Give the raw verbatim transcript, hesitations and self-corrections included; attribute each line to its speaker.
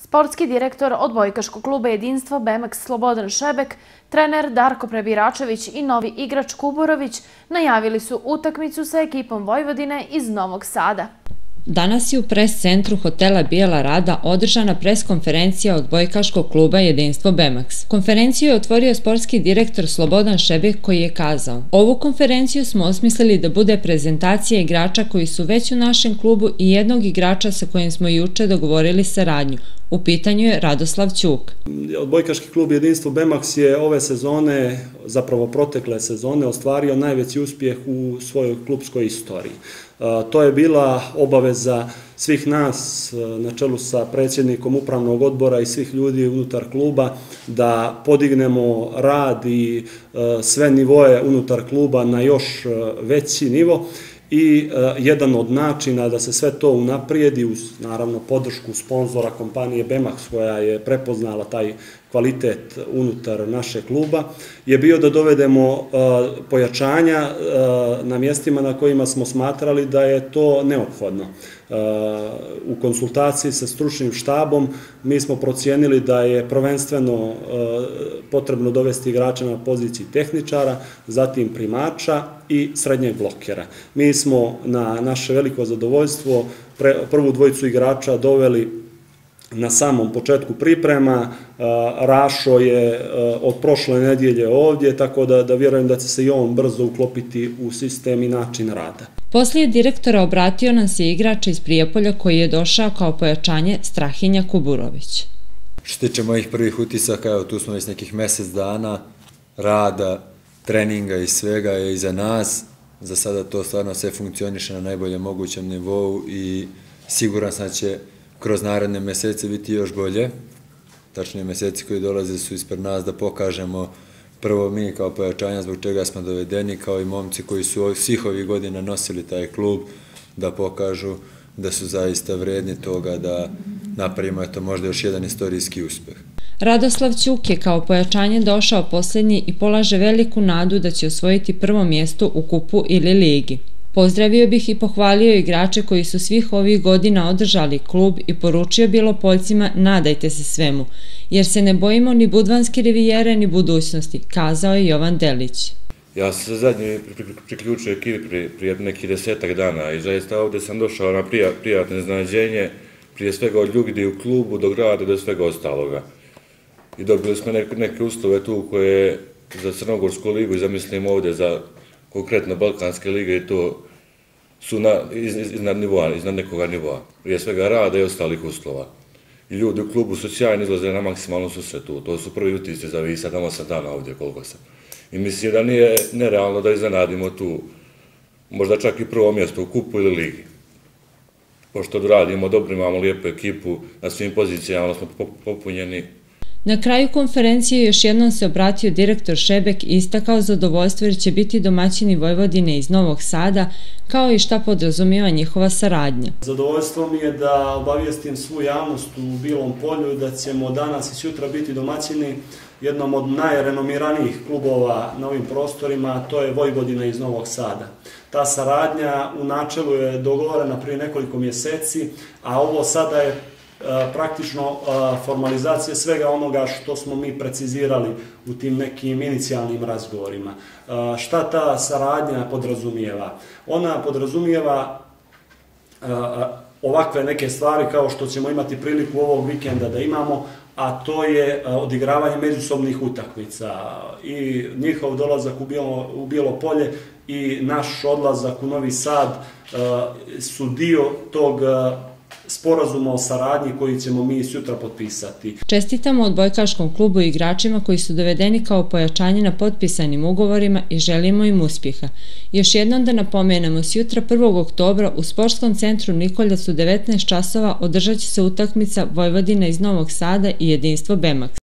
Speaker 1: Sportski direktor odbojkaškog kluba Jedinstvo Bemax Slobodan Šebek, trener Darko Prebiračević i novi igrač Kuburović najavili su utakmicu sa ekipom Vojvodine iz Novog Sada.
Speaker 2: Danas je u pres centru hotela Bijela Rada održana pres konferencija odbojkaškog kluba Jedinstvo Bemax. Konferenciju je otvorio sportski direktor Slobodan Šebek koji je kazao: "Ovu konferenciju smo osmislili da bude prezentacija igrača koji su već u našem klubu i jednog igrača sa kojim smo juče dogovorili saradnju. U pitanju je Radoslav Ćuk."
Speaker 3: Odbojkaški klub Jedinstvo Bemax je ove sezone, zapravo protekle sezone, ostvario najveći uspjeh u svojoj klubskoj istoriji. To je bila obaveza svih nas na čelu sa predsjednikom upravnog odbora i svih ljudi unutar kluba da podignemo rad i sve nivoje unutar kluba na još veći nivo. I jedan od načina da se sve to unaprijedi uz naravno podršku sponzora kompanije Bemax koja je prepoznala taj kvalitet unutar našeg kluba je bio da dovedemo pojačanja na mjestima na kojima smo smatrali da je to neophodno. U konsultaciji sa stručnim štabom mi smo procijenili da je prvenstveno potrebno dovesti igrača na poziciji tehničara, zatim primača i srednjeg blokera. Mi smo na naše veliko zadovoljstvo prvu dvojicu igrača doveli na samom početku priprema. Rašo je od prošle nedjelje ovdje, tako da, da vjerujem da će se i on brzo uklopiti u sistem i način rada.
Speaker 2: Poslije direktora obratio nam se igrač iz Prijepolja koji je došao kao pojačanje Strahinja Kuburović.
Speaker 4: Što tiče mojih prvih utisaka, evo tu smo već nekih mjesec dana rada, treninga i svega je iza nas. Za sada to stvarno sve funkcioniše na najboljem mogućem nivou i siguran sam da će kroz naredne mjesece biti još bolje. Tačnije mjeseci koji dolaze su ispred nas da pokažemo prvo mi kao pojačanja zbog čega smo dovedeni, kao i momci koji su svih ovih godina nosili taj klub, da pokažu da su zaista vredni toga da napravimo eto možda još jedan istorijski uspjeh.
Speaker 2: Radoslav Ćuk je kao pojačanje došao posljednji i polaže veliku nadu da će osvojiti prvo mjesto u kupu ili ligi. Pozdravio bih i pohvalio igrače koji su svih ovih godina održali klub i poručio Bijelopoljcima nadajte se svemu, jer se ne bojimo ni Budvanske rivijere ni budućnosti, kazao je Jovan Delić.
Speaker 5: Ja sam se zadnji priključio ekipi prije nekih desetak dana i zaista ovdje sam došao na prijatno iznenađenje, prije svega od ljudi u klubu, do grada, do svega ostaloga. I dobili smo neke uslove tu koje za Crnogorsku ligu i zamislimo ovdje za konkretno Balkanske lige i to su iznad nivoa, iznad nekoga nivoa. Prije svega rada i ostalih uslova. I ljudi u klubu su sjajno izlazili na maksimalnu susretu. To su prvi utisci za vi sedam osam dana ovdje koliko sam. I mislim da nije nerealno da iznenadimo tu možda čak i prvo mjesto u kupu ili ligi. Pošto radimo dobro, imamo lijepu ekipu, na svim pozicijama smo popunjeni.
Speaker 2: Na kraju konferencije još jednom se obratio direktor Šebek i istakao zadovoljstvo jer će biti domaćini Vojvodine iz Novog Sada, kao i šta podrazumijeva njihova saradnja.
Speaker 3: Zadovoljstvo mi je da obavijestim svu javnost u Bilom Polju da ćemo danas i sutra biti domaćini jednom od najrenomiranijih klubova na ovim prostorima, a to je Vojvodina iz Novog Sada. Ta saradnja u načelu je dogovorena prije nekoliko mjeseci, a ovo sada je praktično formalizacija svega onoga što smo mi precizirali u tim nekim inicijalnim razgovorima. Šta ta saradnja podrazumijeva? Ona podrazumijeva ovakve neke stvari kao što ćemo imati priliku ovog vikenda da imamo, a to je odigravanje međusobnih utakmica i njihov dolazak u Bijelo, u Bijelo Polje i naš odlazak u Novi Sad su dio tog sporazuma o saradnji koji ćemo mi sutra potpisati.
Speaker 2: Čestitamo odbojkaškom klubu i igračima koji su dovedeni kao pojačanje na potpisanim ugovorima i želimo im uspjeha. Još jednom da napomenemo, sutra prvog oktobra u sportskom centru Nikoljac u devetnaest časova održat će se utakmica Vojvodina iz Novog Sada i Jedinstvo Bemax.